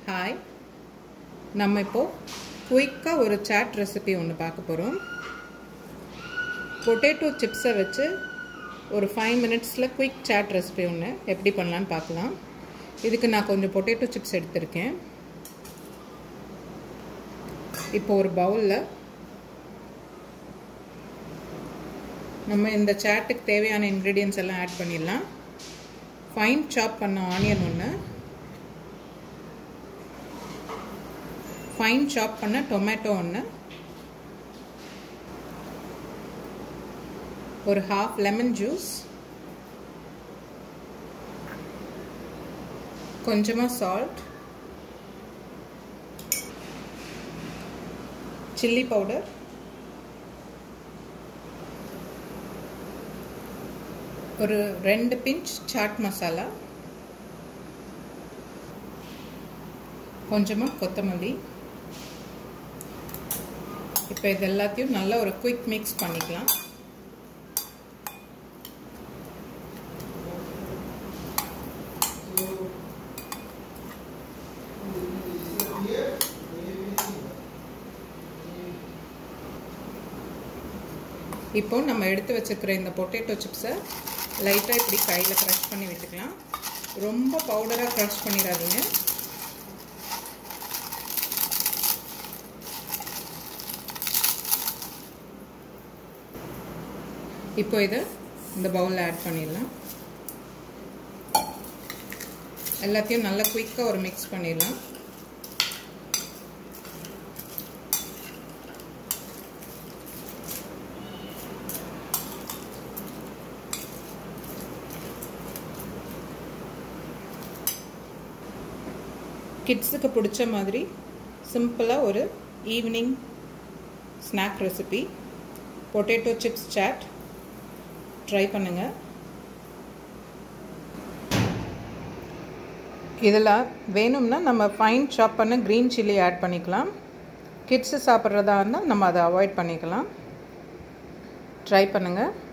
Hi, நம்ம இப்போ குயிக்கா ஒரு சாட் ரெசிபி ஒன்று பார்க்க போகிறோம். பொட்டேட்டோ சிப்ஸை வச்சு ஒரு 5 மினிட்ஸில் குயிக் சாட் ரெசிபி ஒன்று எப்படி பண்ணலான்னு பார்க்கலாம். இதுக்கு நான் கொஞ்சம் பொட்டேட்டோ சிப்ஸ் எடுத்திருக்கேன். இப்போ ஒரு பவுலில் நம்ம இந்த சாட்டுக்கு தேவையான இன்க்ரீடியன்ஸ் எல்லாம் ஆட் பண்ணிடலாம். ஃபைன் சாப் பண்ண ஆனியன் ஒன்று, ஃபைன் சாப் பண்ண டொமேட்டோ ஒன்று, ஒரு ஹாஃப் லெமன் ஜூஸ், கொஞ்சமாக சால்ட், சில்லி பவுடர், ஒரு 2 பிஞ்ச் சாட் மசாலா, கொஞ்சமாக கொத்தமல்லி. இப்போ இது எல்லாத்தையும் நல்லா ஒரு குயிக் மிக்ஸ் பண்ணிக்கலாம். இப்போ நம்ம எடுத்து வச்சுக்கிற இந்த பொட்டேட்டோ சிப்ஸை லைட்டாக இப்படி கையில் க்ரஷ் பண்ணி விட்டுக்கலாம். ரொம்ப பவுடராக க்ரஷ் பண்ணிடாதீங்க. இப்போ இதை இந்த பவுலில் ஆட் பண்ணிடலாம். எல்லாத்தையும் நல்லா குயிக்காக ஒரு மிக்ஸ் பண்ணிடலாம். கிட்ஸுக்கு பிடிச்ச மாதிரி சிம்பிளாக ஒரு evening snack recipe potato chips chaat try பண்ணுங்கள். இதில் வேணும்னா நம்ம ஃபைன் சாப் பண்ண க்ரீன் சில்லி ஆட் பண்ணிக்கலாம். கிட்ஸு சாப்பிட்றதா இருந்தால் நம்ம அதை அவாய்ட் பண்ணிக்கலாம். ட்ரை பண்ணுங்கள்.